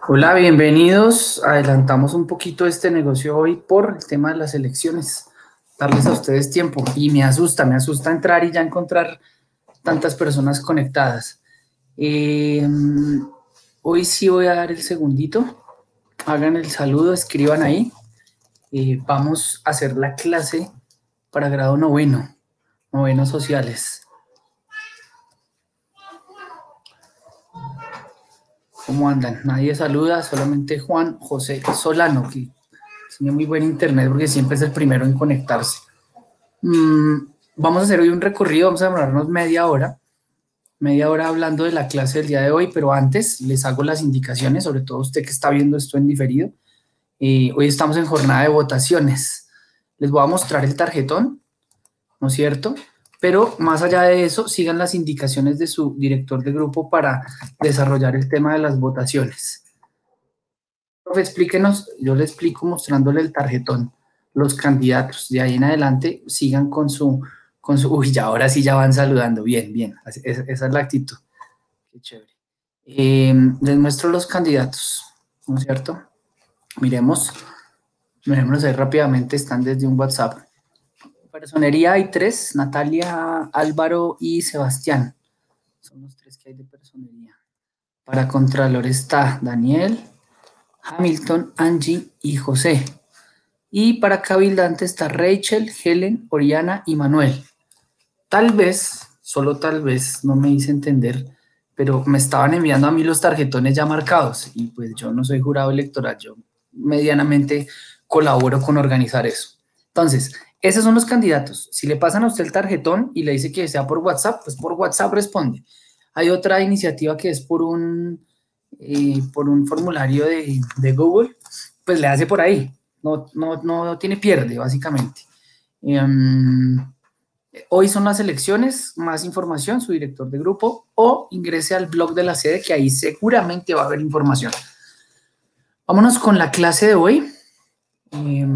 Hola, bienvenidos. Adelantamos un poquito este negocio hoy por el tema de las elecciones. Darles a ustedes tiempo. Y me asusta entrar y ya encontrar tantas personas conectadas. Eh, Hoy sí voy a dar el segundito. Hagan el saludo, escriban ahí. Vamos a hacer la clase para grado noveno, novenos sociales. ¿Cómo andan? Nadie saluda, solamente Juan José Solano, que tiene muy buen internet porque siempre es el primero en conectarse. Vamos a hacer hoy un recorrido, vamos a demorarnos media hora hablando de la clase del día de hoy, pero antes les hago las indicaciones, sobre todo usted que está viendo esto en diferido. Hoy estamos en jornada de votaciones. Les voy a mostrar el tarjetón, ¿no es cierto? Pero más allá de eso, sigan las indicaciones de su director de grupo para desarrollar el tema de las votaciones. Profe, explíquenos, yo le explico mostrándole el tarjetón, los candidatos. De ahí en adelante sigan uy, ya ahora sí ya van saludando. Bien, bien, esa es la actitud. Qué chévere. Les muestro los candidatos, ¿no es cierto? Miremos, miremoslos ahí rápidamente, están desde un WhatsApp. Personería hay tres, Natalia, Álvaro y Sebastián. Son los tres que hay de personería. Para Contralor está Daniel, Hamilton, Angie y José. Y para Cabildante está Rachel, Helen, Oriana y Manuel. Tal vez, solo tal vez, no me hice entender, pero me estaban enviando a mí los tarjetones ya marcados y pues yo no soy jurado electoral, yo medianamente colaboro con organizar eso. Entonces, esos son los candidatos. Si le pasan a usted el tarjetón y le dice que sea por WhatsApp, pues por WhatsApp responde. Hay otra iniciativa que es por un formulario de Google, pues le hace por ahí. No tiene pierde, básicamente. Hoy son las elecciones, más información, su director de grupo, o ingrese al blog de la sede, que ahí seguramente va a haber información. Vámonos con la clase de hoy. Eh,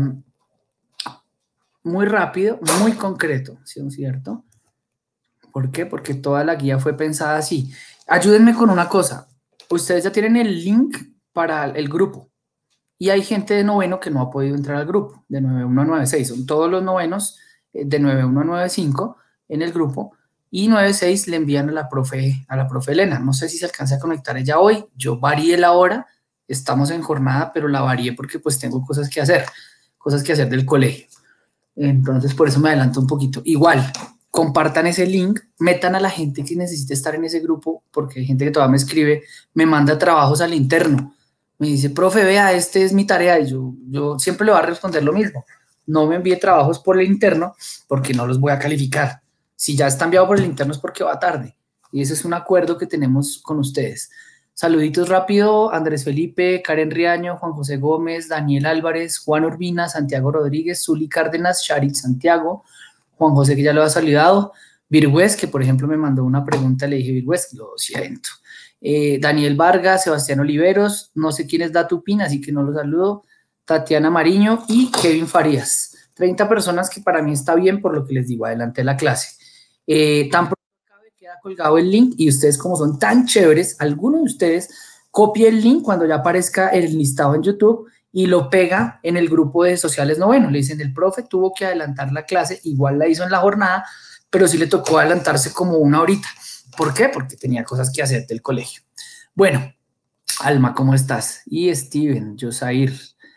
Muy rápido, muy concreto, ¿sí es cierto? ¿Por qué? Porque toda la guía fue pensada así. Ayúdenme con una cosa. Ustedes ya tienen el link para el grupo y hay gente de noveno que no ha podido entrar al grupo, de 91 a 96. Son todos los novenos de 91 a 95 en el grupo y 96 le envían a la profe Elena. No sé si se alcanza a conectar ella hoy. Yo varié la hora, estamos en jornada, pero la varié porque pues tengo cosas que hacer del colegio. Entonces, por eso me adelanto un poquito. Igual, compartan ese link, metan a la gente que necesite estar en ese grupo, porque hay gente que todavía me escribe, me manda trabajos al interno. Me dice, profe, vea, este es mi tarea. Y yo siempre le voy a responder lo mismo. No me envíe trabajos por el interno porque no los voy a calificar. Si ya está enviado por el interno es porque va tarde. Y ese es un acuerdo que tenemos con ustedes. Saluditos rápido, Andrés Felipe, Karen Riaño, Juan José Gómez, Daniel Álvarez, Juan Urbina, Santiago Rodríguez, Zuli Cárdenas, Sharit Santiago, Juan José que ya lo ha saludado, Virgüez, que por ejemplo me mandó una pregunta, le dije Virgüez, lo siento. Daniel Vargas, Sebastián Oliveros, no sé quién es Datupin, así que no lo saludo, Tatiana Mariño y Kevin Farías. 30 personas que para mí está bien por lo que les digo, adelante la clase. Tan queda colgado el link y ustedes como son tan chéveres, alguno de ustedes copie el link cuando ya aparezca el listado en YouTube y lo pega en el grupo de sociales noveno. Le dicen, el profe tuvo que adelantar la clase, igual la hizo en la jornada, pero sí le tocó adelantarse como una horita. ¿Por qué? Porque tenía cosas que hacer del colegio. Bueno, Alma, ¿cómo estás? Y Steven, Josair,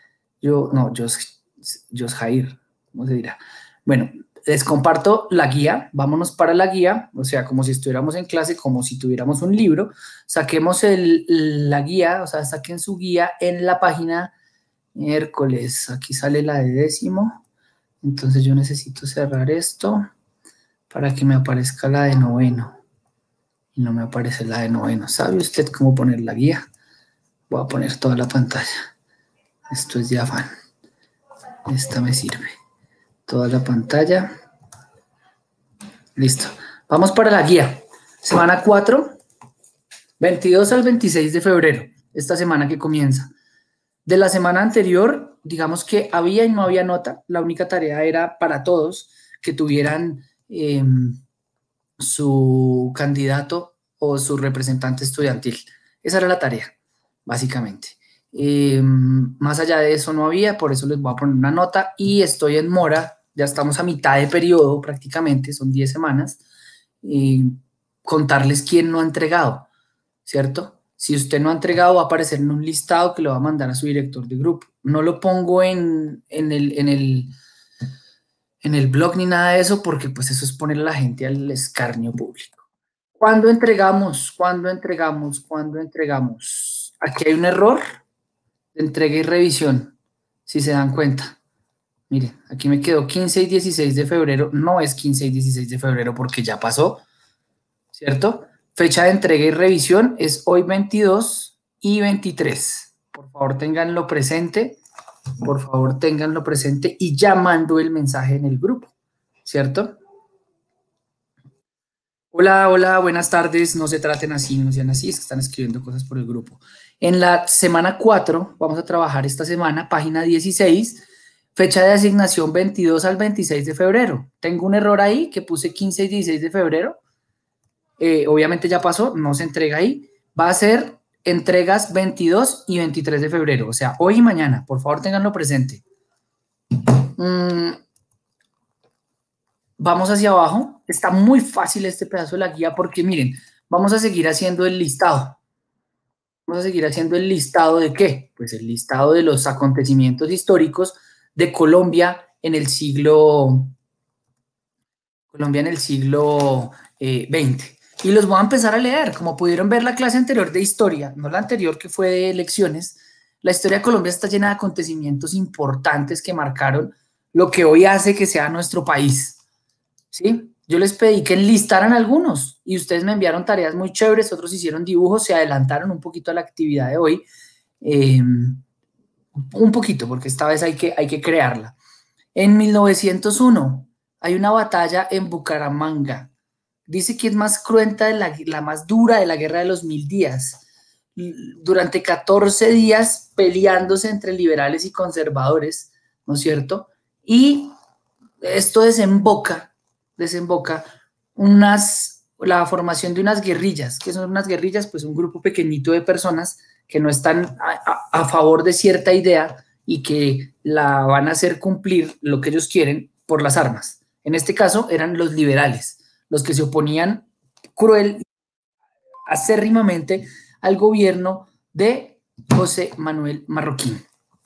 Josjair, ¿cómo se dirá? Bueno, les comparto la guía, vámonos para la guía, o sea, como si estuviéramos en clase, como si tuviéramos un libro, saquemos la guía, o sea, saquen su guía en la página miércoles, aquí sale la de décimo, entonces yo necesito cerrar esto para que me aparezca la de noveno, y no me aparece la de noveno. ¿Sabe usted cómo poner la guía? Voy a poner toda la pantalla, esto es de afán, esta me sirve. Toda la pantalla. Listo. Vamos para la guía. Semana 4, 22 al 26 de febrero. Esta semana que comienza. De la semana anterior, digamos que había y no había nota. La única tarea era para todos que tuvieran su candidato o su representante estudiantil. Esa era la tarea, básicamente. Más allá de eso no había, por eso les voy a poner una nota y estoy en mora, ya estamos a mitad de periodo prácticamente, son 10 semanas, contarles quién no ha entregado, ¿cierto? Si usted no ha entregado, va a aparecer en un listado que lo va a mandar a su director de grupo. No lo pongo en el blog ni nada de eso, porque pues eso es poner a la gente al escarnio público. ¿Cuándo entregamos? ¿Cuándo entregamos? ¿Cuándo entregamos? Aquí hay un error de entrega y revisión, si se dan cuenta. Miren, aquí me quedó 15 y 16 de febrero. No es 15 y 16 de febrero porque ya pasó, ¿cierto? Fecha de entrega y revisión es hoy 22 y 23. Por favor, ténganlo presente. Por favor, ténganlo presente y ya mando el mensaje en el grupo, ¿cierto? Hola, hola, buenas tardes. No se traten así, no sean así, es que están escribiendo cosas por el grupo. En la semana 4 vamos a trabajar esta semana, página 16, fecha de asignación 22 al 26 de febrero. Tengo un error ahí que puse 15 y 16 de febrero. Obviamente ya pasó, no se entrega ahí. Va a ser entregas 22 y 23 de febrero, o sea, hoy y mañana. Por favor, ténganlo presente. Vamos hacia abajo. Está muy fácil este pedazo de la guía porque miren, vamos a seguir haciendo el listado. Vamos a seguir haciendo el listado de qué? Pues el listado de los acontecimientos históricos de Colombia en el siglo XX. Y los voy a empezar a leer. Como pudieron ver la clase anterior de historia, no la anterior que fue de elecciones, la historia de Colombia está llena de acontecimientos importantes que marcaron lo que hoy hace que sea nuestro país. ¿Sí? Yo les pedí que enlistaran algunos y ustedes me enviaron tareas muy chéveres, otros hicieron dibujos, se adelantaron un poquito a la actividad de hoy, un poquito, porque esta vez hay que crearla. En 1901 hay una batalla en Bucaramanga. Dice que es más cruenta, la más dura de la Guerra de los 1000 días. Durante 14 días peleándose entre liberales y conservadores, ¿no es cierto? Y esto desemboca la formación de unas guerrillas. ¿Qué son unas guerrillas? Pues un grupo pequeñito de personas que no están a favor de cierta idea y que la van a hacer cumplir lo que ellos quieren por las armas. En este caso eran los liberales, los que se oponían cruel, acérrimamente al gobierno de José Manuel Marroquín.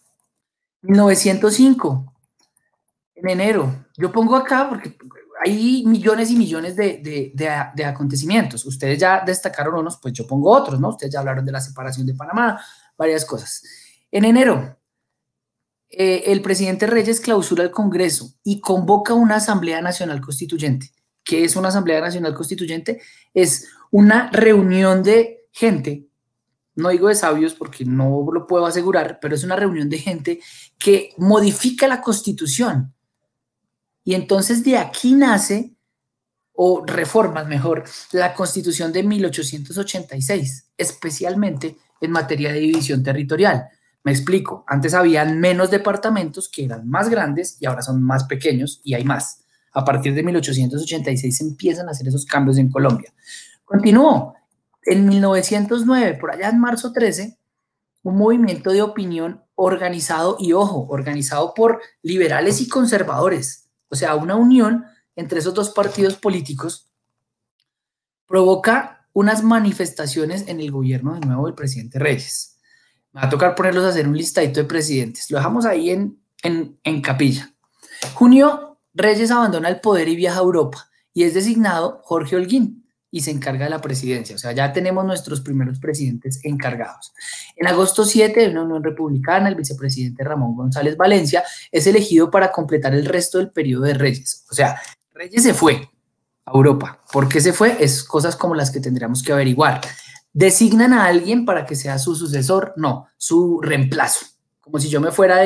1905, en enero. Yo pongo acá porque hay millones y millones de acontecimientos. Ustedes ya destacaron unos, pues yo pongo otros, ¿no? Ustedes ya hablaron de la separación de Panamá, varias cosas. En enero, el presidente Reyes clausura el Congreso y convoca una Asamblea Nacional Constituyente. ¿Qué es una Asamblea Nacional Constituyente? Es una reunión de gente, no digo de sabios porque no lo puedo asegurar, pero es una reunión de gente que modifica la Constitución. Y entonces de aquí nace, o reformas mejor, la Constitución de 1886, especialmente en materia de división territorial. Me explico, antes habían menos departamentos que eran más grandes y ahora son más pequeños y hay más. A partir de 1886 se empiezan a hacer esos cambios en Colombia. Continuó. En 1909, por allá en marzo 13, un movimiento de opinión organizado y, ojo, organizado por liberales y conservadores, o sea, una unión entre esos dos partidos políticos, provoca unas manifestaciones en el gobierno de nuevo del presidente Reyes. Me va a tocar ponerlos a hacer un listadito de presidentes. Lo dejamos ahí en capilla. Junio, Reyes abandona el poder y viaja a Europa y es designado Jorge Holguín y se encarga de la presidencia. O sea, ya tenemos nuestros primeros presidentes encargados. En agosto 7, de una Unión Republicana, el vicepresidente Ramón González Valencia es elegido para completar el resto del periodo de Reyes. O sea, Reyes se fue a Europa. ¿Por qué se fue? Es cosas como las que tendríamos que averiguar. ¿Designan a alguien para que sea su sucesor? No, su reemplazo. Como si yo me fuera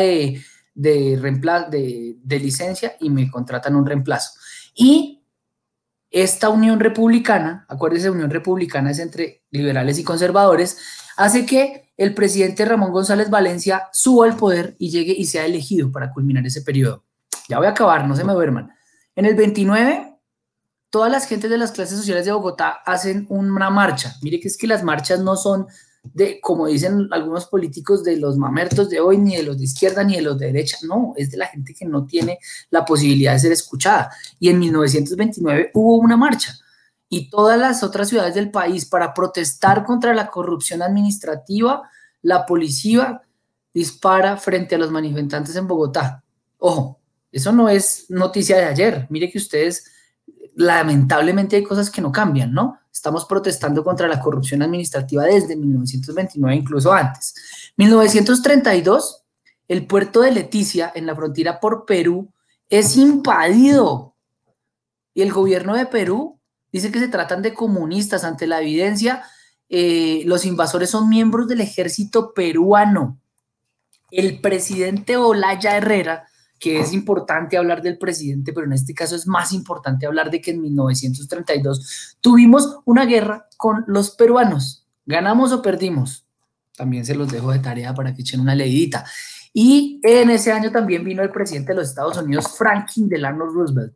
de licencia y me contratan un reemplazo. Y esta Unión Republicana, acuérdense, Unión Republicana es entre liberales y conservadores, hace que el presidente Ramón González Valencia suba al poder y llegue y sea elegido para culminar ese periodo. Ya voy a acabar, no se me duerman. En el 29, todas las gentes de las clases sociales de Bogotá hacen una marcha. Mire que es que las marchas no son de, como dicen algunos políticos, de los mamertos de hoy, ni de los de izquierda, ni de los de derecha, no, es de la gente que no tiene la posibilidad de ser escuchada. Y en 1929 hubo una marcha y todas las otras ciudades del país para protestar contra la corrupción administrativa, la policía dispara frente a los manifestantes en Bogotá. Ojo, eso no es noticia de ayer. Mire que ustedes, lamentablemente hay cosas que no cambian, ¿no? Estamos protestando contra la corrupción administrativa desde 1929, incluso antes. 1932, el puerto de Leticia, en la frontera por Perú, es invadido. Y el gobierno de Perú dice que se tratan de comunistas. Ante la evidencia, los invasores son miembros del ejército peruano. El presidente Olaya Herrera, que es importante hablar del presidente, pero en este caso es más importante hablar de que en 1932 tuvimos una guerra con los peruanos. ¿Ganamos o perdimos? También se los dejo de tarea para que echen una leidita. Y en ese año también vino el presidente de los Estados Unidos, Franklin Delano Roosevelt.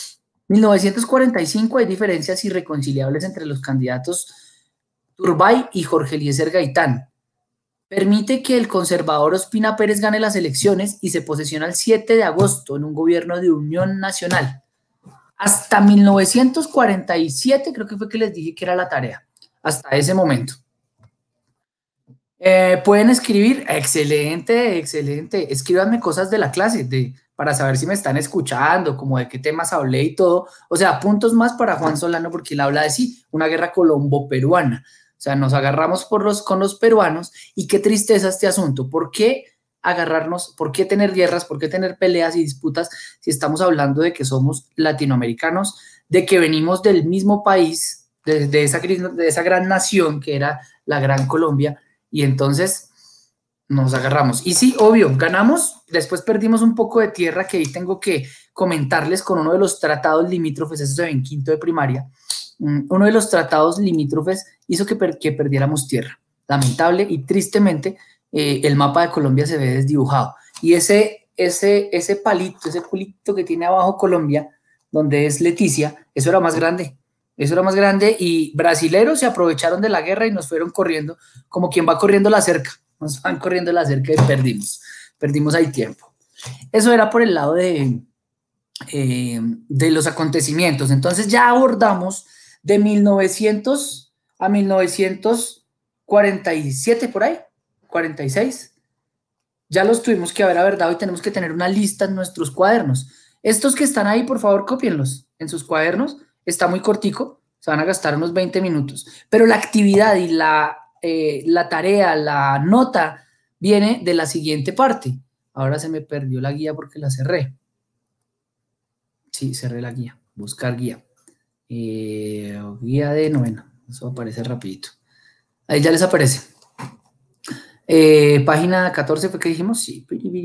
1945 hay diferencias irreconciliables entre los candidatos Turbay y Jorge Eliezer Gaitán. Permite que el conservador Ospina Pérez gane las elecciones y se posesiona el 7 de agosto en un gobierno de unión nacional. Hasta 1947 creo que fue que les dije que era la tarea, hasta ese momento. Pueden escribir, excelente, excelente, escríbanme cosas de la clase, para saber si me están escuchando, como de qué temas hablé y todo, o sea, puntos más para Juan Solano porque él habla de sí, una guerra colombo-peruana. O sea, nos agarramos con los peruanos y qué tristeza este asunto. ¿Por qué agarrarnos? ¿Por qué tener guerras? ¿Por qué tener peleas y disputas si estamos hablando de que somos latinoamericanos, de que venimos del mismo país, de esa gran nación que era la Gran Colombia? Y entonces nos agarramos. Y sí, obvio, ganamos, después perdimos un poco de tierra que ahí tengo que comentarles con uno de los tratados limítrofes, eso se ve en quinto de primaria. Uno de los tratados limítrofes hizo que perdiéramos tierra. Lamentable y tristemente, el mapa de Colombia se ve desdibujado. Y ese palito, ese culito que tiene abajo Colombia, donde es Leticia, eso era más grande. Eso era más grande y brasileros se aprovecharon de la guerra y nos fueron corriendo, como quien va corriendo la cerca. Nos van corriendo la cerca y perdimos. Perdimos ahí tiempo. Eso era por el lado de los acontecimientos. Entonces ya abordamos de 1900 a 1947, por ahí, 46. Ya los tuvimos que haber abordado y tenemos que tener una lista en nuestros cuadernos. Estos que están ahí, por favor, cópienlos en sus cuadernos. Está muy cortico, se van a gastar unos 20 minutos. Pero la actividad y la tarea, la nota, viene de la siguiente parte. Ahora se me perdió la guía porque la cerré. Sí, cerré la guía. Buscar guía. Guía de noveno. Eso aparece rapidito. Ahí ya les aparece. Página 14 fue que dijimos. Sí.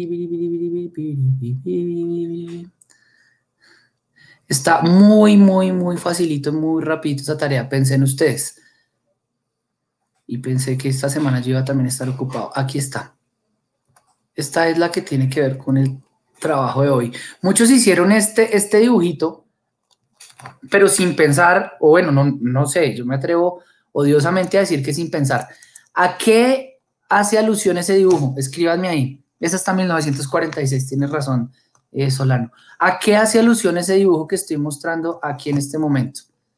Está muy, muy, muy facilito, muy rapidito esa tarea. Pensé en ustedes. Y pensé que esta semana yo iba también a estar ocupado. Aquí está. Esta es la que tiene que ver con el trabajo de hoy. Muchos hicieron este dibujito, pero sin pensar, o bueno, no sé, yo me atrevo odiosamente a decir que sin pensar. ¿A qué hace alusión ese dibujo? Escríbanme ahí. Esa está en 1946, tienes razón, Solano. ¿A qué hace alusión ese dibujo que estoy mostrando aquí en este momento?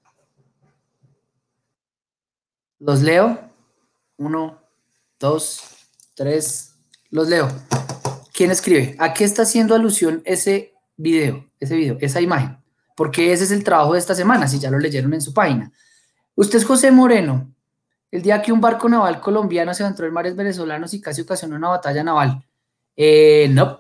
Los leo. 1, 2, 3. Los leo. ¿Quién escribe? ¿A qué está haciendo alusión ese video, esa imagen? Porque ese es el trabajo de esta semana, si ya lo leyeron en su página. Usted es José Moreno. El día que un barco naval colombiano se adentró en mares venezolanos y casi ocasionó una batalla naval. No.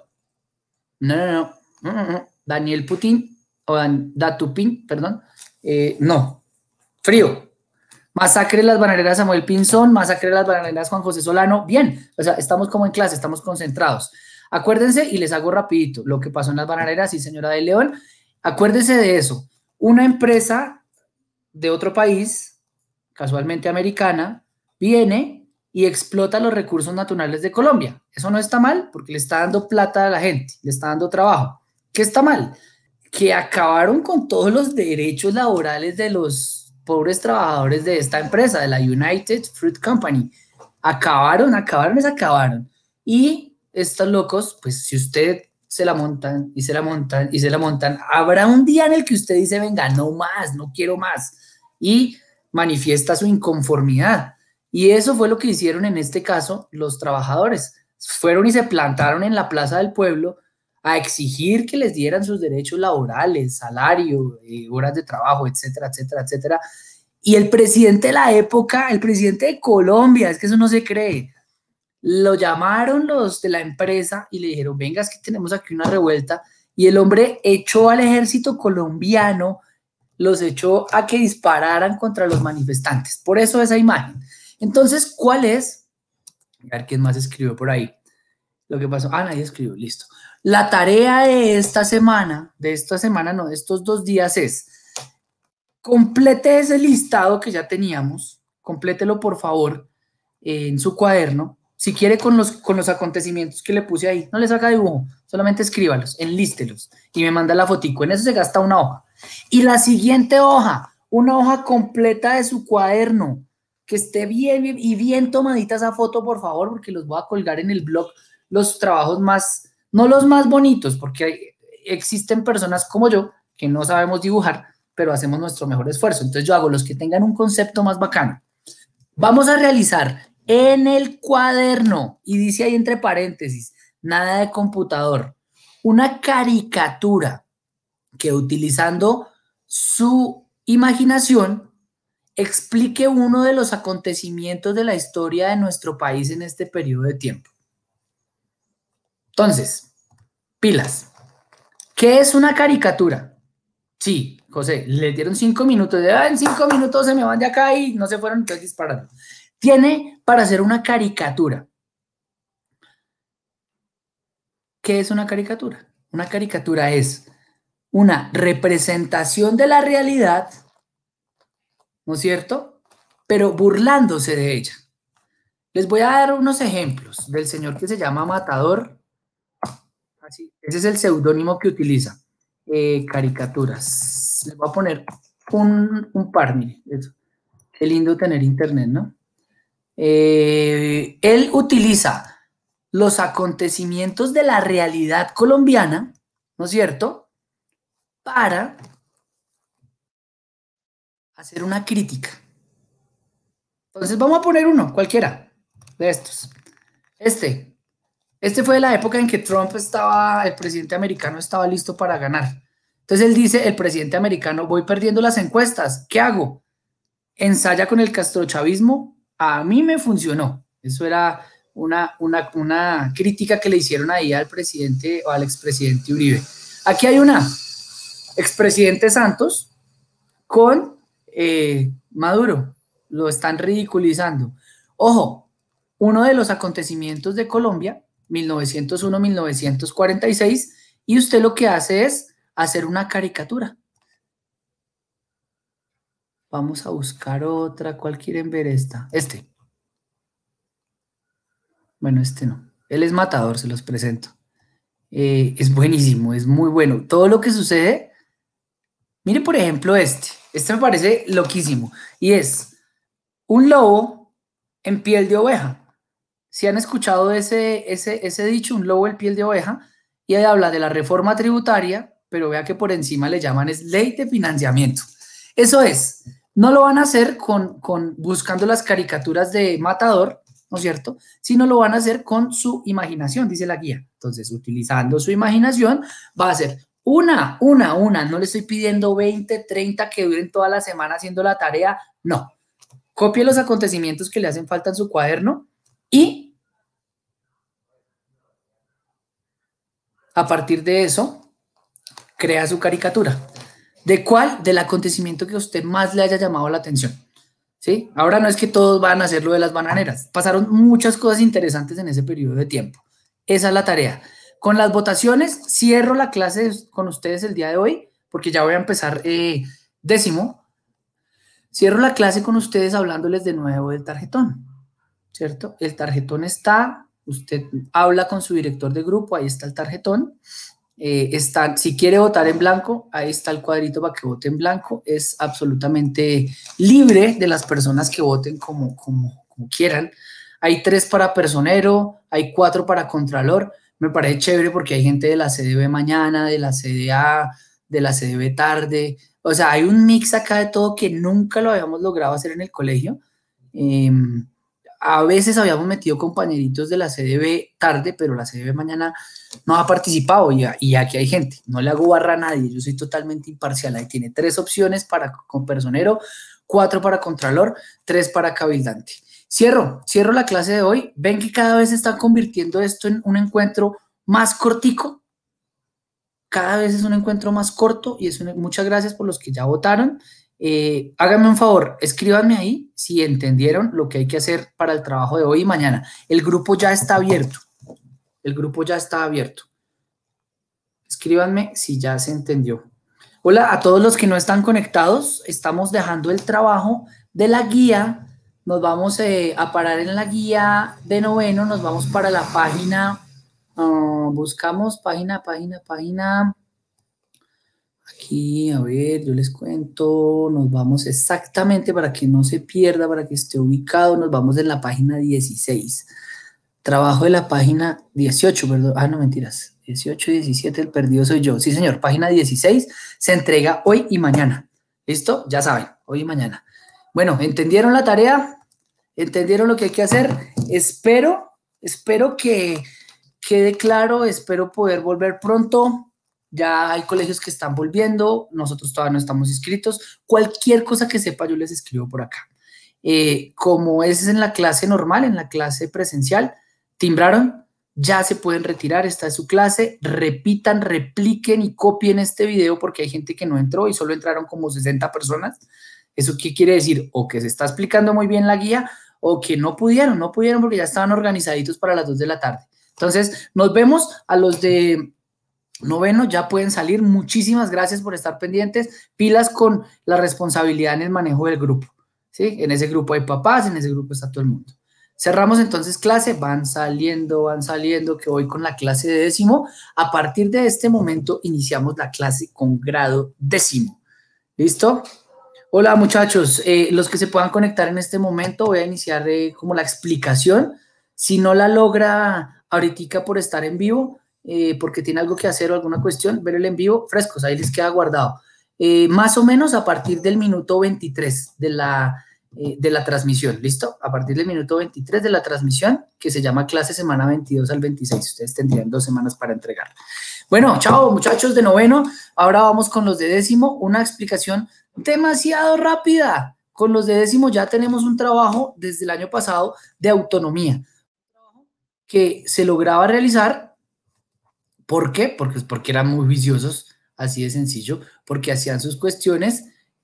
No. Daniel Putin, o Datupin, perdón. No. Frío. Masacre de las bananeras Samuel Pinzón, masacre de las bananeras Juan José Solano. Bien, o sea, estamos como en clase, estamos concentrados. Acuérdense, y les hago rapidito, lo que pasó en las bananeras, sí, señora de León. Acuérdense de eso. Una empresa de otro país, casualmente americana, viene y explota los recursos naturales de Colombia. Eso no está mal, porque le está dando plata a la gente, le está dando trabajo. ¿Qué está mal? Que acabaron con todos los derechos laborales de los pobres trabajadores de esta empresa, de la United Fruit Company. acabaron. Y estos locos, pues si usted se la montan y se la montan y se la montan, habrá un día en el que usted dice, venga, no más, no quiero más, y manifiesta su inconformidad. Y eso fue lo que hicieron en este caso los trabajadores. Fueron y se plantaron en la plaza del pueblo a exigir que les dieran sus derechos laborales, salario, horas de trabajo, etcétera, etcétera, etcétera. Y el presidente de la época, el presidente de Colombia, es que eso no se cree, lo llamaron los de la empresa y le dijeron, venga, es que tenemos aquí una revuelta, y el hombre echó al ejército colombiano, los echó a que dispararan contra los manifestantes. Por eso esa imagen. Entonces, ¿cuál es? A ver quién más escribió por ahí. Lo que pasó, nadie escribió, listo. La tarea de esta semana, no, de estos 2 días es, complete ese listado que ya teníamos, complételo por favor en su cuaderno, si quiere con los acontecimientos que le puse ahí, no les haga dibujo, solamente escríbalos, enlístelos y me manda la fotico, en eso se gasta una hoja. Y la siguiente hoja, una hoja completa de su cuaderno, que esté bien y bien tomadita esa foto, por favor, porque los voy a colgar en el blog, los trabajos más, no los más bonitos, porque existen personas como yo que no sabemos dibujar, pero hacemos nuestro mejor esfuerzo. Entonces yo hago los que tengan un concepto más bacano. Vamos a realizar en el cuaderno, y dice ahí entre paréntesis, nada de computador, una caricatura que utilizando su imaginación explique uno de los acontecimientos de la historia de nuestro país en este periodo de tiempo. Entonces, pilas. ¿Qué es una caricatura? Sí, José, le dieron 5 minutos. En 5 minutos se me van de acá y no se fueron, entonces disparando. Tiene para hacer una caricatura. ¿Qué es una caricatura? Una caricatura es una representación de la realidad, ¿no es cierto? Pero burlándose de ella. Les voy a dar unos ejemplos del señor que se llama Matador. Así, ese es el seudónimo que utiliza. Caricaturas. Les voy a poner un par, mire. Eso. Qué lindo tener internet, ¿no? Él utiliza los acontecimientos de la realidad colombiana, ¿no es cierto?, para hacer una crítica. Entonces vamos a poner uno, cualquiera de estos. Este fue de la época en que Trump el presidente americano estaba listo para ganar. Entonces él dice, el presidente americano, voy perdiendo las encuestas, ¿qué hago? Ensaya con el castrochavismo, a mí me funcionó. Eso era una crítica que le hicieron ahí al presidente o al expresidente Uribe. Aquí hay una, expresidente Santos con Maduro, lo están ridiculizando. Ojo, uno de los acontecimientos de Colombia, 1901-1946, y usted lo que hace es hacer una caricatura. Vamos a buscar otra. ¿Cuál quieren ver esta? Bueno, no. Él es Matador, se los presento. Es buenísimo, es muy bueno. Todo lo que sucede. Mire, por ejemplo, Este me parece loquísimo. Y es un lobo en piel de oveja. Si han escuchado ese dicho, un lobo en piel de oveja, y ahí habla de la reforma tributaria, pero vea que por encima le llaman es ley de financiamiento. Eso es. No lo van a hacer buscando las caricaturas de Matador, ¿no es cierto? Sino lo van a hacer con su imaginación, dice la guía. Entonces, utilizando su imaginación, va a ser una. No le estoy pidiendo 20, 30 que duren toda la semana haciendo la tarea. No. Copie los acontecimientos que le hacen falta en su cuaderno y a partir de eso, crea su caricatura. ¿De cuál? Del acontecimiento que a usted más le haya llamado la atención. ¿Sí? Ahora no es que todos van a hacer lo de las bananeras. Pasaron muchas cosas interesantes en ese periodo de tiempo. Esa es la tarea. Con las votaciones, cierro la clase con ustedes el día de hoy, porque ya voy a empezar 10º. Cierro la clase con ustedes hablándoles de nuevo del tarjetón, ¿cierto? El tarjetón está, usted habla con su director de grupo, ahí está el tarjetón. Si quiere votar en blanco, ahí está el cuadrito para que vote en blanco. Es absolutamente libre de las personas que voten como quieran. Hay 3 para personero, hay 4 para contralor. Me parece chévere porque hay gente de la CDB mañana, de la CDA, de la CDB tarde. O sea, hay un mix acá de todo que nunca lo habíamos logrado hacer en el colegio. Eh, a veces habíamos metido compañeritos de la CDB tarde, pero la CDB mañana no ha participado y aquí hay gente. No le hago barra a nadie, yo soy totalmente imparcial. Ahí tiene 3 opciones para con personero, 4 para contralor, 3 para cabildante. Cierro la clase de hoy. Ven que cada vez se está convirtiendo esto en un encuentro más cortico. Cada vez es un encuentro más corto y muchas gracias por los que ya votaron. Háganme un favor, escríbanme ahí si entendieron lo que hay que hacer para el trabajo de hoy y mañana. El grupo ya está abierto. El grupo ya está abierto. Escríbanme si ya se entendió. Hola a todos los que no están conectados. Estamos dejando el trabajo de la guía. Nos vamos a parar en la guía de noveno. Nos vamos para la página. Buscamos página. Aquí, a ver, yo les cuento. Nos vamos exactamente para que no se pierda, para que esté ubicado. Nos vamos en la página 16. Trabajo de la página 18, perdón. No, mentiras. 18 y 17, el perdido soy yo. Sí, señor. Página 16 se entrega hoy y mañana. ¿Listo? Ya saben, hoy y mañana. Bueno, ¿entendieron la tarea? ¿Entendieron lo que hay que hacer? Espero que quede claro. Espero poder volver pronto. Ya hay colegios que están volviendo. Nosotros todavía no estamos inscritos. Cualquier cosa que sepa, yo les escribo por acá. Como es en la clase normal, en la clase presencial, timbraron, ya se pueden retirar, esta es su clase, repitan, repliquen y copien este video porque hay gente que no entró y solo entraron como 60 personas. ¿Eso qué quiere decir? O que se está explicando muy bien la guía o que no pudieron porque ya estaban organizaditos para las 2 de la tarde. Entonces, nos vemos. A los de noveno ya pueden salir. Muchísimas gracias por estar pendientes. Pilas con la responsabilidad en el manejo del grupo. ¿Sí? En ese grupo hay papás, en ese grupo está todo el mundo. Cerramos entonces clase, van saliendo, que voy con la clase de décimo. A partir de este momento iniciamos la clase con grado décimo. ¿Listo? Hola muchachos, los que se puedan conectar en este momento, voy a iniciar como la explicación. Si no la logra ahorita por estar en vivo, porque tiene algo que hacer o alguna cuestión, ver el en vivo frescos, ahí les queda guardado. Más o menos a partir del minuto 23 de la transmisión, ¿listo? A partir del minuto 23 de la transmisión, que se llama clase semana 22 al 26. Ustedes tendrían 2 semanas para entregar. Bueno, chao muchachos de noveno. Ahora vamos con los de décimo. Una explicación demasiado rápida. Con los de décimo ya tenemos un trabajo desde el año pasado de autonomía que se lograba realizar. ¿Por qué? Porque eran muy viciosos, así de sencillo, porque hacían sus cuestiones.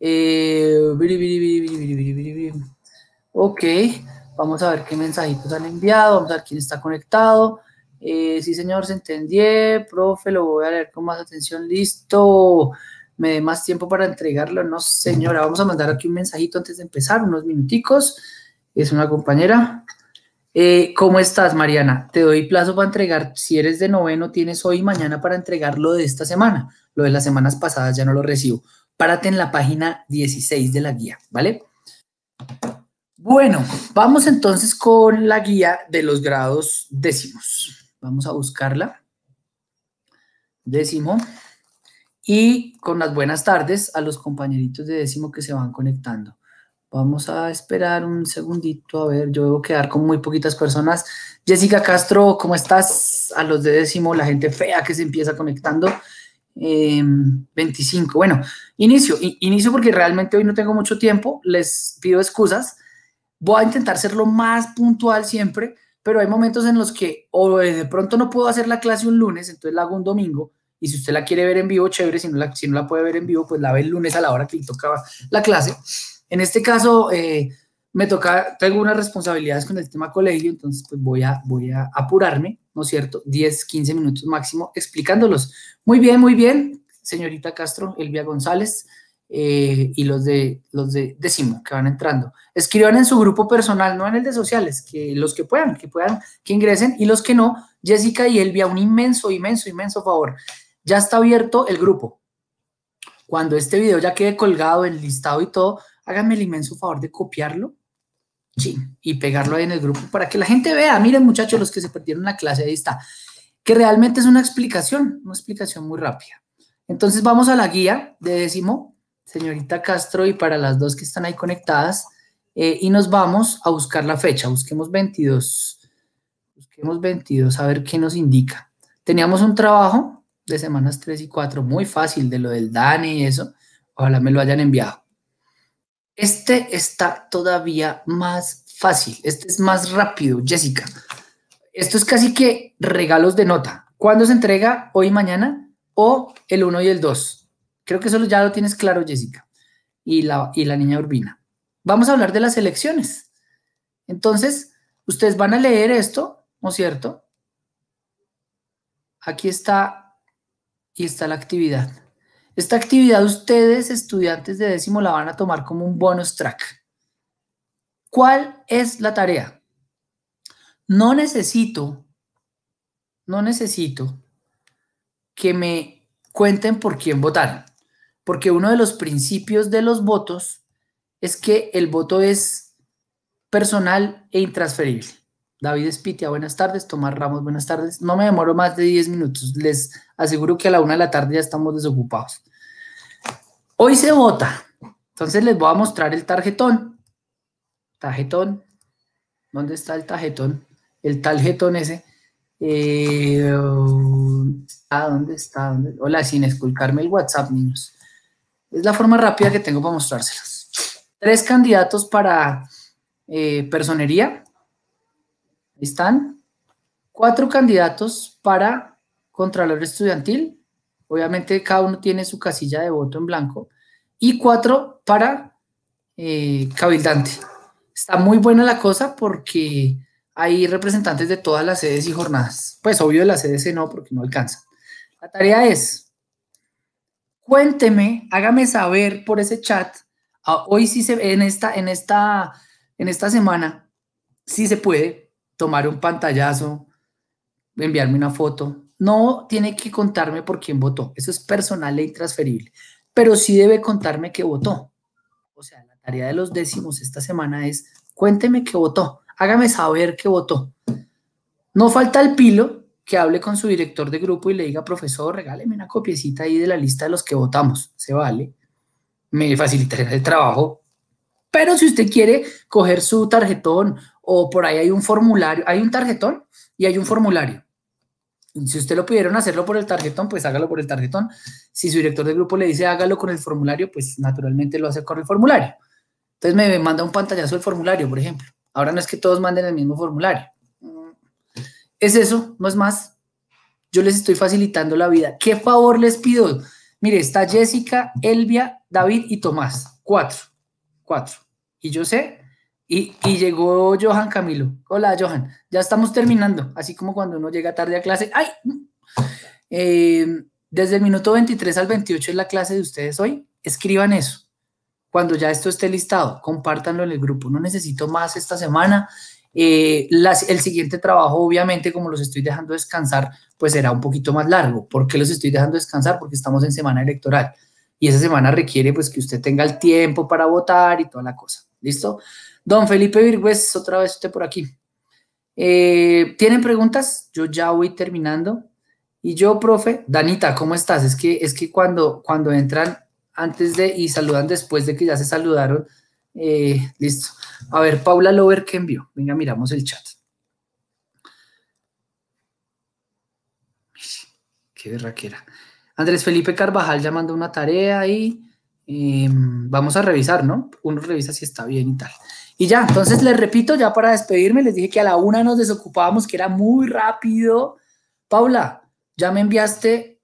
Ok, vamos a ver qué mensajitos han enviado, vamos a ver quién está conectado. Sí, señor, se entendió, profe, lo voy a leer con más atención, listo. ¿Me dé más tiempo para entregarlo? No, señora, vamos a mandar aquí un mensajito antes de empezar, unos minuticos. Es una compañera. ¿Cómo estás, Mariana? Te doy plazo para entregar. Si eres de noveno, tienes hoy y mañana para entregar lo de esta semana. Lo de las semanas pasadas ya no lo recibo. Párate en la página 16 de la guía, ¿vale? Bueno, vamos entonces con la guía de los grados décimos. Vamos a buscarla. Décimo. Y con las buenas tardes a los compañeritos de décimo que se van conectando. Vamos a esperar un segundito, a ver, yo debo quedar con muy poquitas personas. Jessica Castro, ¿cómo estás? A los de décimo, la gente fea que se empieza conectando. 25, bueno, inicio porque realmente hoy no tengo mucho tiempo, les pido excusas. Voy a intentar ser lo más puntual siempre, pero hay momentos en los que o de pronto no puedo hacer la clase un lunes, entonces la hago un domingo, y si usted la quiere ver en vivo, chévere, si no la puede ver en vivo, pues la ve el lunes a la hora que le tocaba la clase. En este caso, tengo unas responsabilidades con el tema colegio, entonces pues voy a apurarme, ¿no es cierto? 10, 15 minutos máximo explicándolos. Muy bien, señorita Castro, Elvia González, y los de décimo que van entrando. Escriban en su grupo personal, no en el de sociales, que los que puedan, que ingresen, y los que no, Jessica y Elvia, un inmenso favor. Ya está abierto el grupo. Cuando este video ya quede colgado, enlistado y todo, háganme el inmenso favor de copiarlo Sí, y pegarlo ahí en el grupo para que la gente vea. Miren, muchachos, los que se perdieron la clase, ahí está. Que realmente es una explicación muy rápida. Entonces vamos a la guía de décimo, señorita Castro, y para las dos que están ahí conectadas, y nos vamos a buscar la fecha. Busquemos 22. Busquemos 22, a ver qué nos indica. Teníamos un trabajo de semanas 3 y 4, muy fácil, de lo del DANE y eso. Ojalá me lo hayan enviado. Este está todavía más fácil, este es más rápido, Jessica. Esto es casi que regalos de nota. ¿Cuándo se entrega? ¿Hoy y mañana? ¿O el 1 y el 2? Creo que eso ya lo tienes claro, Jessica. Y la niña Urbina. Vamos a hablar de las elecciones. Entonces, ustedes van a leer esto, ¿no es cierto? Aquí está, y está la actividad. Esta actividad ustedes, estudiantes de décimo, la van a tomar como un bonus track. ¿Cuál es la tarea? No necesito que me cuenten por quién votaron, porque uno de los principios de los votos es que el voto es personal e intransferible. David Espitia, buenas tardes. Tomás Ramos, buenas tardes. No me demoro más de 10 minutos. Les aseguro que a la 1 de la tarde ya estamos desocupados. Hoy se vota. Entonces les voy a mostrar el tarjetón. Tarjetón. ¿Dónde está el tarjetón? El tarjetón ese. ¿Dónde está? Hola, sin esculcarme el WhatsApp, niños. Es la forma rápida que tengo para mostrárselos. 3 candidatos para personería. Ahí están. 4 candidatos para Contralor Estudiantil. Obviamente cada uno tiene su casilla de voto en blanco. Y 4 para cabildante. Está muy buena la cosa porque hay representantes de todas las sedes y jornadas. Pues obvio de la CDC no, porque no alcanza. La tarea es, cuénteme, hágame saber por ese chat, hoy sí en esta semana, sí se puede tomar un pantallazo, enviarme una foto. No tiene que contarme por quién votó, eso es personal e intransferible, pero sí debe contarme que votó. O sea, la tarea de los décimos esta semana es, cuénteme qué votó, hágame saber qué votó. No falta el pilo que hable con su director de grupo y le diga, profesor, regáleme una copiecita ahí de la lista de los que votamos. Se vale. Me facilitará el trabajo. Pero si usted quiere coger su tarjetón o por ahí hay un formulario, hay un tarjetón y hay un formulario. Si usted lo pidieron hacerlo por el tarjetón, pues hágalo por el tarjetón. Si su director de grupo le dice hágalo con el formulario, pues naturalmente lo hace con el formulario. Entonces me manda un pantallazo del formulario, por ejemplo. Ahora no es que todos manden el mismo formulario. Es eso, no es más. Yo les estoy facilitando la vida. ¿Qué favor les pido? Mire, está Jessica, Elvia, David y Tomás. 4. 4. Y yo sé. Y llegó Johan Camilo. Hola, Johan. Ya estamos terminando. Así como cuando uno llega tarde a clase. ¡Ay! Desde el minuto 23 al 28 es la clase de ustedes hoy. Escriban eso. Cuando ya esto esté listado, compártanlo en el grupo. No necesito más esta semana. El siguiente trabajo, obviamente, como los estoy dejando descansar, pues será un poquito más largo. ¿Por qué los estoy dejando descansar? Porque estamos en semana electoral. Y esa semana requiere pues que usted tenga el tiempo para votar y toda la cosa. ¿Listo? Don Felipe Virgües, otra vez usted por aquí. ¿Tienen preguntas? Yo ya voy terminando. Y yo, profe, Danita, ¿cómo estás? Es que cuando entran antes de y saludan después de que ya se saludaron, listo. A ver, Paula Lover, ¿qué envió? Venga, miramos el chat. Qué berraquera. Andrés Felipe Carvajal ya mandó una tarea y vamos a revisar, ¿no? Uno revisa si está bien y tal. Y ya, entonces les repito, ya para despedirme, les dije que a la 1 nos desocupábamos, que era muy rápido. Paula, ¿ya me enviaste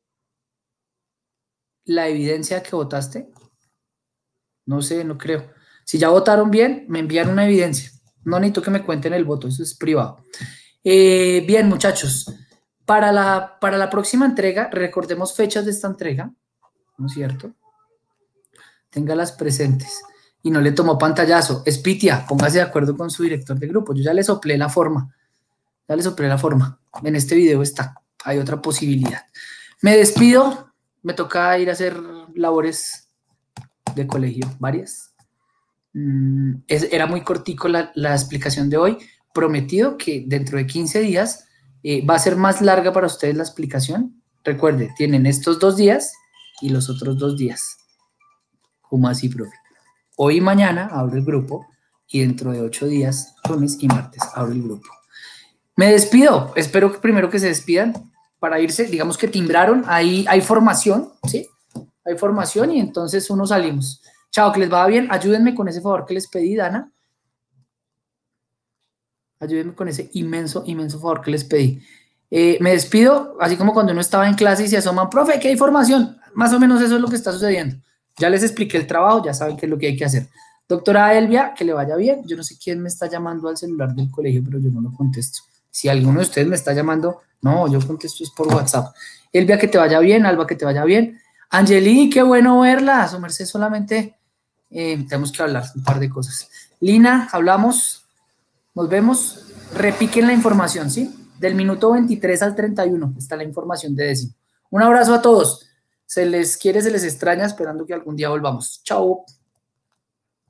la evidencia que votaste? No sé, no creo. Si ya votaron bien, me envían una evidencia. No necesito que me cuenten el voto, eso es privado. Bien, muchachos, para la próxima entrega, recordemos fechas de esta entrega, ¿no es cierto? Téngalas presentes. Y no le tomó pantallazo. Espitia, póngase de acuerdo con su director de grupo. Yo ya le soplé la forma. Ya le soplé la forma. En este video está. Hay otra posibilidad. Me despido. Me toca ir a hacer labores de colegio, varias. Era muy cortico la explicación de hoy. Prometido que dentro de 15 días va a ser más larga para ustedes la explicación. Recuerde, tienen estos 2 días y los otros 2 días. ¿Cómo así, profe? Hoy y mañana abro el grupo y dentro de 8 días, lunes y martes, abro el grupo. Me despido. Espero que primero que se despidan para irse. Digamos que timbraron. Ahí hay formación, ¿sí? Hay formación y entonces uno salimos. Chao, que les vaya bien. Ayúdenme con ese favor que les pedí, Dana. Ayúdenme con ese inmenso, inmenso favor que les pedí. Me despido, así como cuando uno estaba en clase y se asoman, profe, ¿qué hay formación? Más o menos eso es lo que está sucediendo. Ya les expliqué el trabajo, ya saben qué es lo que hay que hacer. Doctora Elvia, que le vaya bien. Yo no sé quién me está llamando al celular del colegio, pero yo no lo contesto. Si alguno de ustedes me está llamando, no, yo contesto es por WhatsApp. Elvia, que te vaya bien. Alba, que te vaya bien. Angeli, qué bueno verla. Su merced solamente tenemos que hablar un par de cosas. Lina, hablamos. Nos vemos. Repiquen la información, ¿sí? Del minuto 23 al 31 está la información de décimo. Un abrazo a todos. Se les quiere, se les extraña, esperando que algún día volvamos. Chao.